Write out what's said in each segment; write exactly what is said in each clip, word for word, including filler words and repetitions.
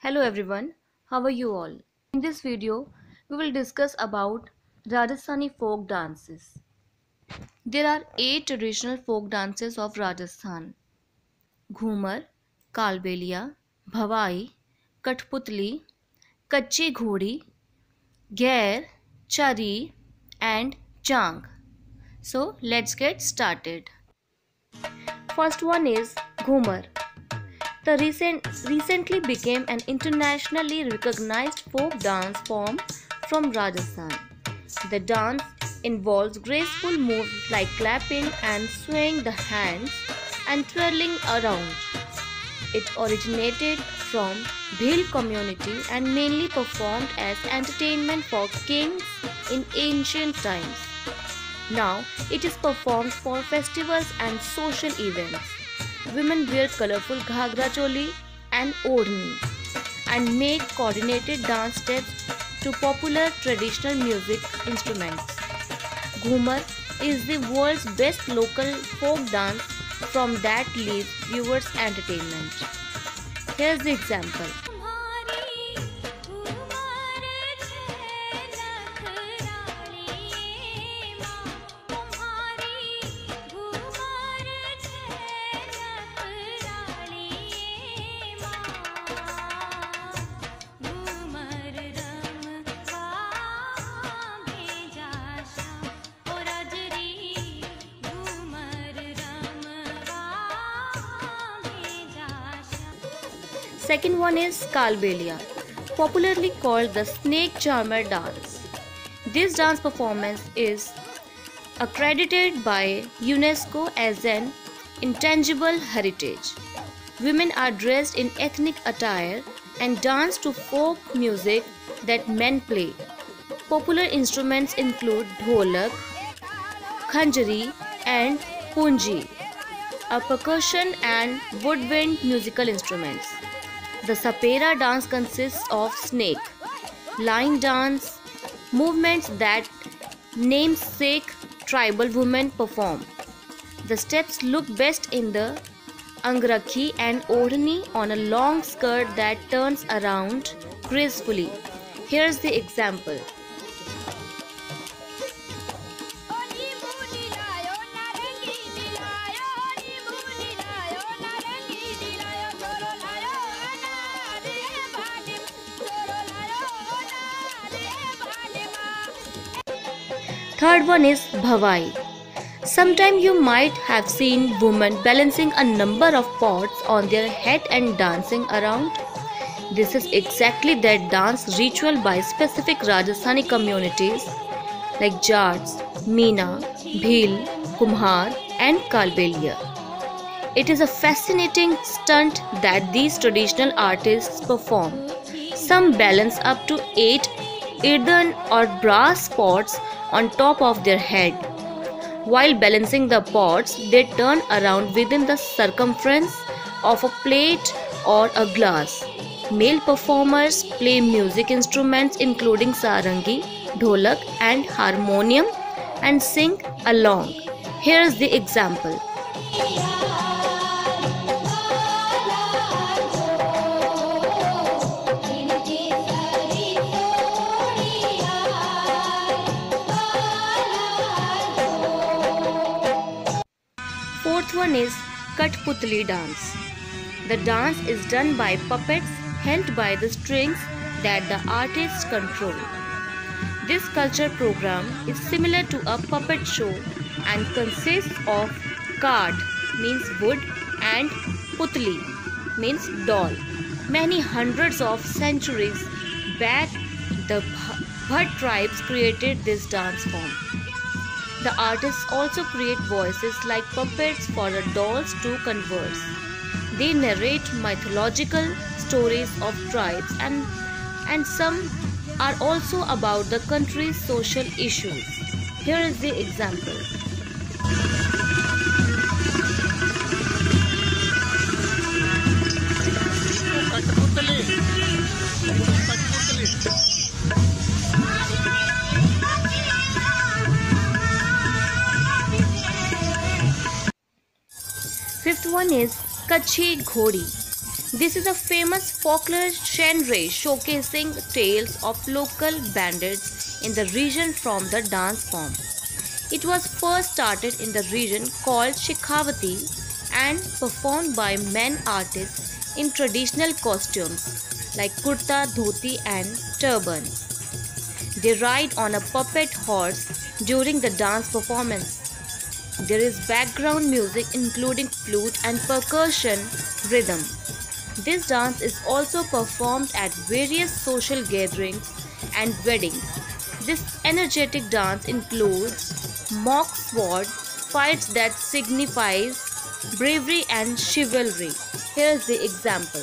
Hello everyone, how are you all? In this video, we will discuss about Rajasthani folk dances. There are eight traditional folk dances of Rajasthan: Ghumar, Kalbelia, Bhawai, Kathputli, Kachi Ghodi, Ghair, Chari and Chang. So let's get started. First one is Ghumar. The recent, recently became an internationally recognized folk dance form from Rajasthan. The dance involves graceful moves like clapping and swaying the hands and twirling around. It originated from Bhil community and mainly performed as entertainment for kings in ancient times. Now it is performed for festivals and social events. Women wear colorful ghagra choli and odhni and make coordinated dance steps to popular traditional music instruments. Ghumar is the world's best local folk dance from that leaves viewers entertainment. Here's the example. Second one is Kalbelia, popularly called the snake charmer dance. This dance performance is accredited by UNESCO as an intangible heritage. Women are dressed in ethnic attire and dance to folk music that men play. Popular instruments include dholak, khanjari and punji, a percussion and woodwind musical instruments. The Sapera dance consists of snake, line dance, movements that namesake tribal women perform. The steps look best in the angrakhi and odhni on a long skirt that turns around gracefully. Here's the example. Third one is Bhawai. Sometime you might have seen women balancing a number of pots on their head and dancing around. This is exactly that dance ritual by specific Rajasthani communities like Jats, Meena, Bhil, Kumhar and Kalbelia. It is a fascinating stunt that these traditional artists perform. Some balance up to eight earthen or brass pots on top of their head. While balancing the pots, they turn around within the circumference of a plate or a glass. Male performers play music instruments including sarangi, dholak and harmonium and sing along. Here's the example. Fourth one is Kathputli dance. The dance is done by puppets held by the strings that the artists control. This culture program is similar to a puppet show and consists of card means wood and putli means doll. Many hundreds of centuries back, the Bhat tribes created this dance form. The artists also create voices like puppets for the dolls to converse. They narrate mythological stories of tribes and, and some are also about the country's social issues. Here is the example. Fifth one is Kachi Ghodi. This is a famous folklore genre showcasing tales of local bandits in the region from the dance form. It was first started in the region called Shekhawati and performed by men artists in traditional costumes like kurta, dhoti and turbans. They ride on a puppet horse during the dance performance. There is background music including flute and percussion rhythm. This dance is also performed at various social gatherings and weddings. This energetic dance includes mock sword fights that signifies bravery and chivalry. Here is the example.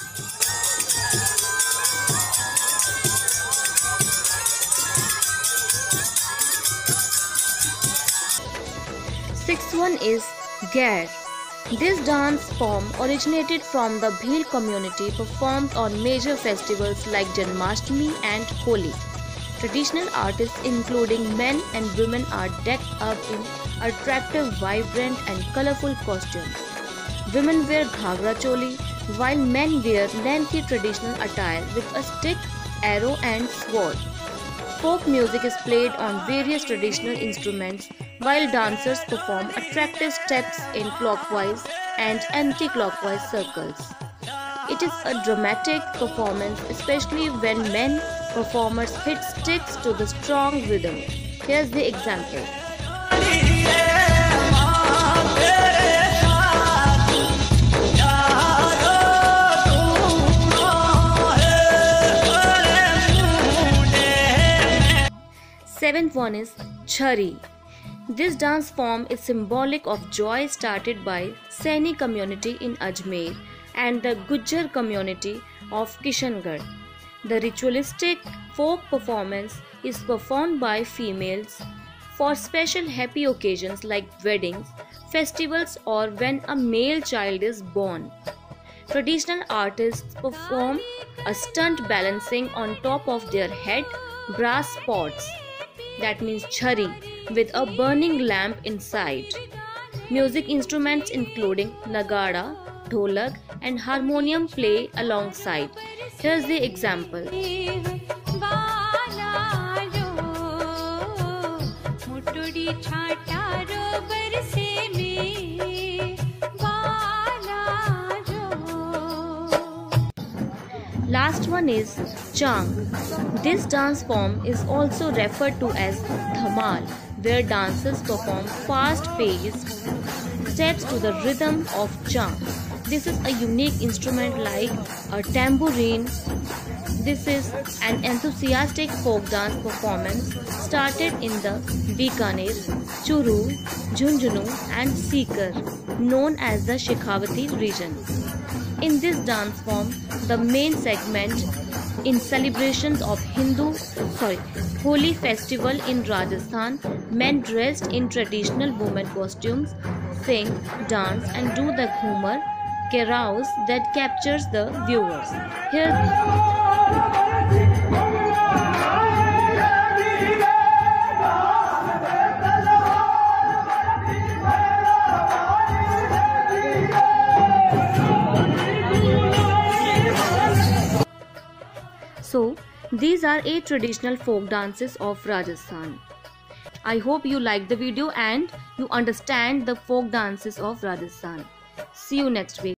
Sixth one is Gair. This dance form originated from the Bhil community, performed on major festivals like Janmashtami and Holi. Traditional artists including men and women are decked up in attractive, vibrant and colorful costumes. Women wear ghagra choli while men wear lengthy traditional attire with a stick, arrow and sword. Folk music is played on various traditional instruments while dancers perform attractive steps in clockwise and anti-clockwise circles. It is a dramatic performance, especially when men performers hit sticks to the strong rhythm. Here's the example. Seventh one is Chhari. This dance form is symbolic of joy started by Saini community in Ajmer and the Gujjar community of Kishangarh. The ritualistic folk performance is performed by females for special happy occasions like weddings, festivals or when a male child is born. Traditional artists perform a stunt balancing on top of their head brass pots, that means chhari, with a burning lamp inside. Music instruments including nagada, dholak and harmonium play alongside. Here's the example. Last one is Chang. This dance form is also referred to as Dhamal, where dancers perform fast-paced steps to the rhythm of Chang. This is a unique instrument like a tambourine. This is an enthusiastic folk dance performance started in the Bikaner, Churu, Jhunjhunu and Sikar, known as the Shekhawati region. In this dance form, the main segment in celebrations of Hindu, sorry, Holi festival in Rajasthan, men dressed in traditional women costumes sing, dance and do the Ghumar carouse that captures the viewers. Here So, these are eight traditional folk dances of Rajasthan. I hope you like the video and you understand the folk dances of Rajasthan. See you next week.